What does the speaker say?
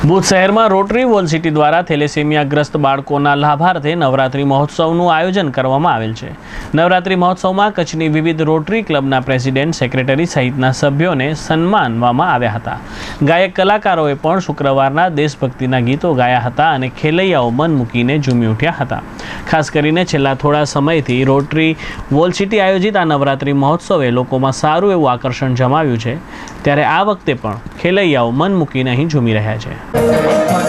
ભુજ શહેરમાં rotary wall city દ્વારા થેલેસેમિયાગ્રસ્ત બાળકોના લાભાર્થે નવરાત્રિ મહોત્સવનું આયોજન કરવામાં આવેલ છે। નવરાત્રિ મહોત્સવમાં કચ્છની વિવિધ રોટરી ક્લબના પ્રેસિડેન્ટ, સેક્રેટરી સહિતના સભ્યોને સન્માનવામાં આવ્યા હતા। ગાયક કલાકારોએ પણ શુક્રવારના દેશભક્તિના ગીતો ગાયા હતા અને ખેલૈયાઓ મન મૂકીને ઝૂમી ઉઠ્યા હતા। ખાસ કરીને છેલ્લા થોડા સમયથી રોટરી વોલ સિટી આયોજિત આ નવરાત્રિ મહોત્સવે લોકોમાં સારું એવું આકર્ષણ જમાવ્યું છે, ત્યારે આ વખતે પણ ખેલૈયાઓ મન મૂકીને અહીં ઝૂમી રહ્યા છે।